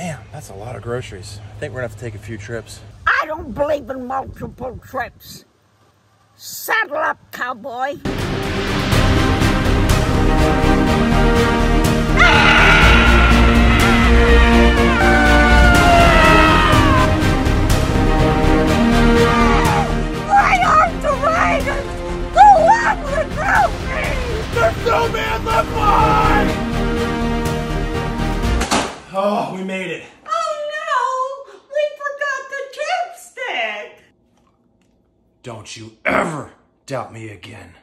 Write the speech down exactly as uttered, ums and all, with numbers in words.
Damn, that's a lot of groceries. I think we're gonna have to take a few trips. I don't believe in multiple trips. Saddle up, cowboy. Why aren't the riders? Go on without me! There's no man left behind! Oh, we made it. Oh no! We forgot the chapstick! Don't you ever doubt me again.